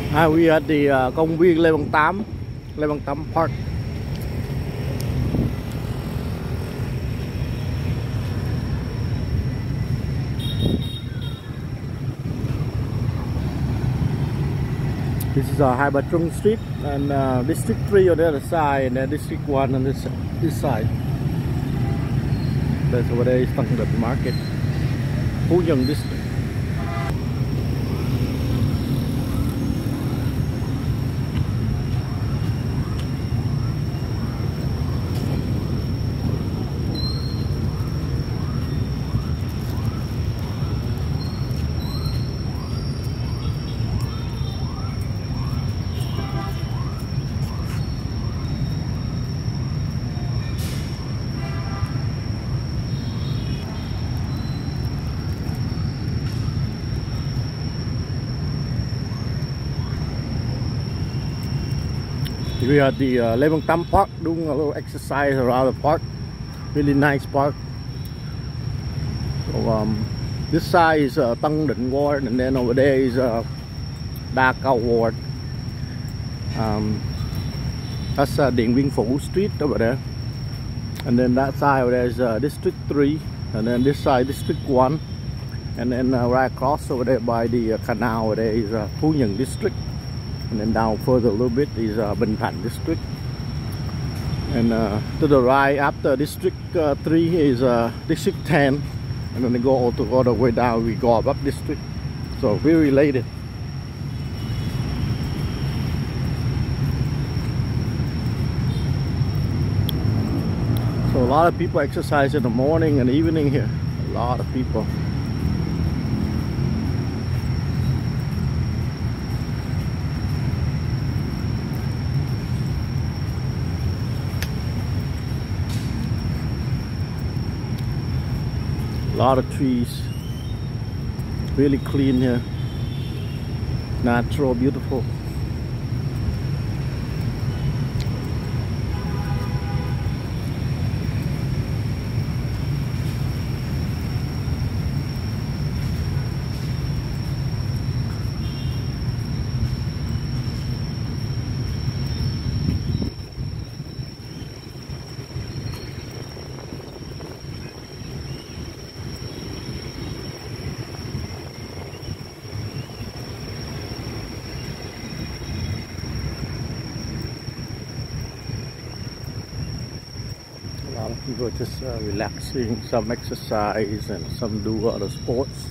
We at the công viên Lê Văn Tám, Lê Văn Tám Park. This is Hai Bà Trưng Street and District 3 on the other side, and then District 1 on this side. That's over there is Tăng Định Market, Phú Nhuận District. We are at the Lê Văn Tám Park, doing a little exercise around the park. Really nice park. So this side is Tăng Định Ward, and then over there is Đa Cao Ward. That's Điện Biên Phủ Street over there, and then that side over there is District 3, and then this side District 1, and then right across over there by the canal over there is Phú Nhuận District. And then down further a little bit is Bình Thạnh District, and to the right after District 3 is District 10, and then they go all the way down. We go up district, so very related. So a lot of people exercise in the morning and evening here. A lot of people. A lot of trees, really clean here, natural, beautiful. People are just relaxing, some exercise and some do other sports.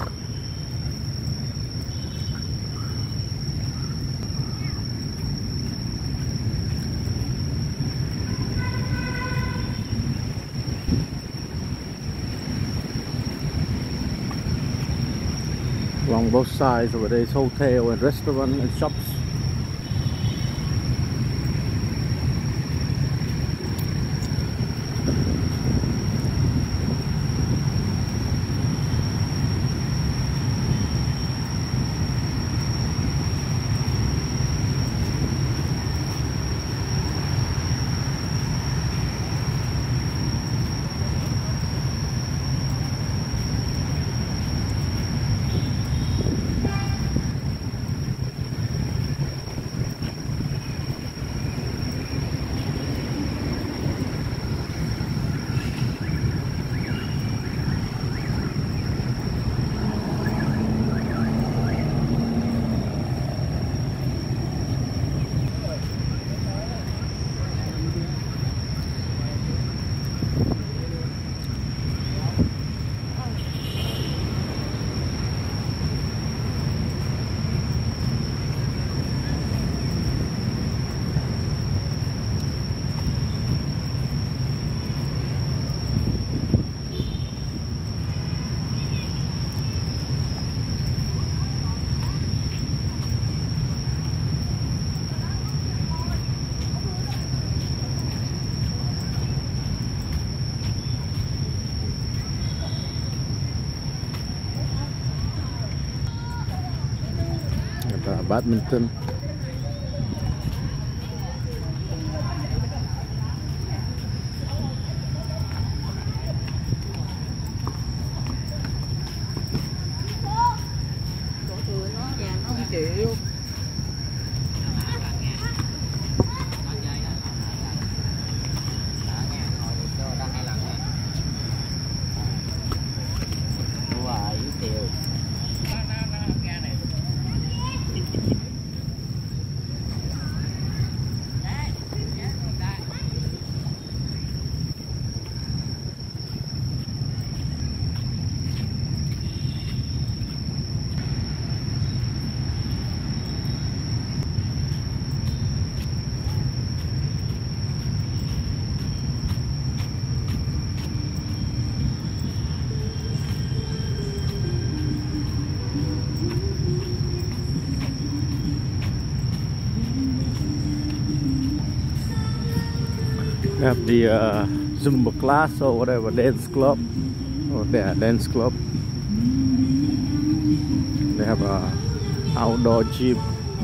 Along both sides over there is hotel and restaurant and shops. Badminton. Have the Zumba class or whatever, dance club, or their dance club. They have a outdoor gym.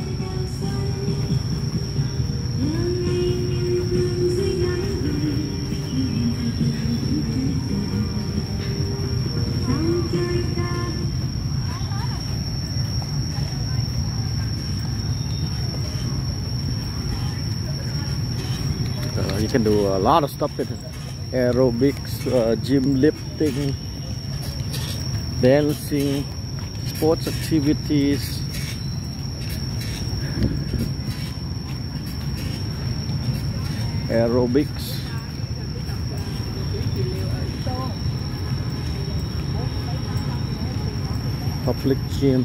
You can do a lot of stuff in aerobics, gym lifting, dancing, sports activities. Aerobics. Public gym.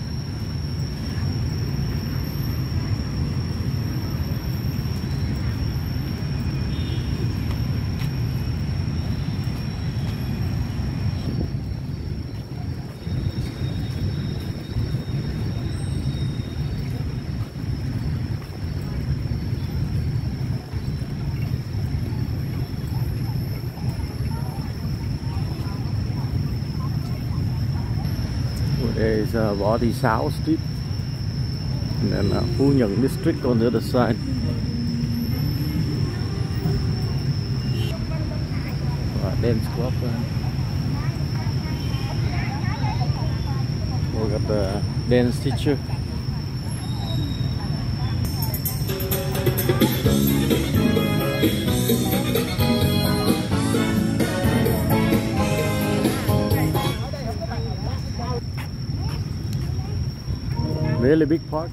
There is Võ Thị Sáu Street and then Phú Nhuận District on the other side. Dance club. We got the dance teacher. Really big park.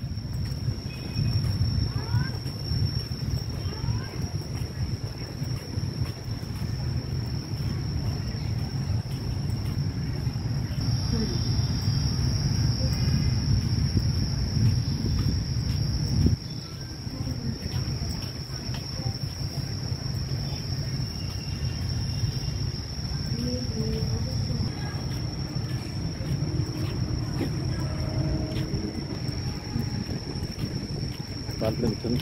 Badminton.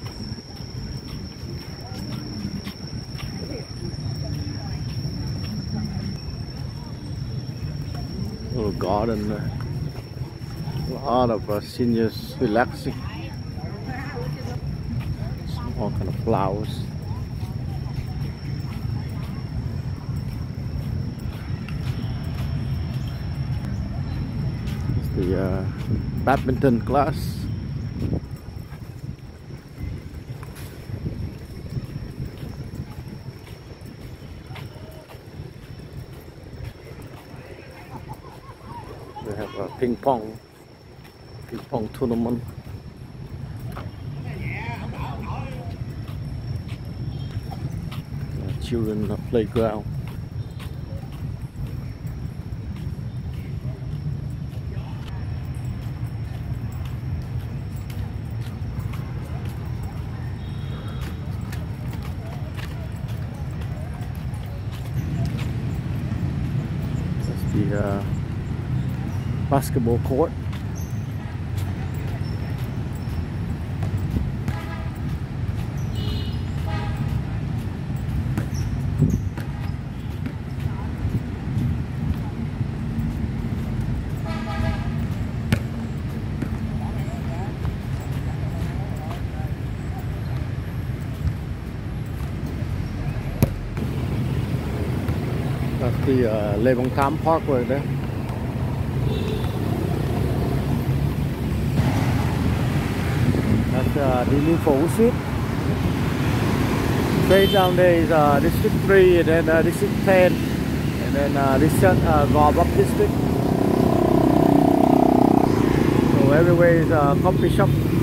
Little garden there. A lot of seniors relaxing. All kind of flowers. It's the badminton class. They have a ping pong tournament. Children playground. That's the basketball court. That's the Lê Văn Thám Park right there. That's Điện Biên Phủ Street. Straight down there is District 3 and then District 10 and then Gò Vấp District. So everywhere is coffee shop.